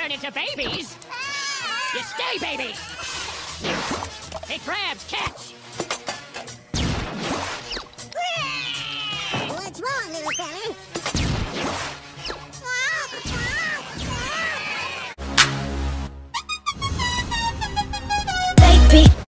turn into babies. You stay babies. Hey, crabs, catch. What's wrong, little fella?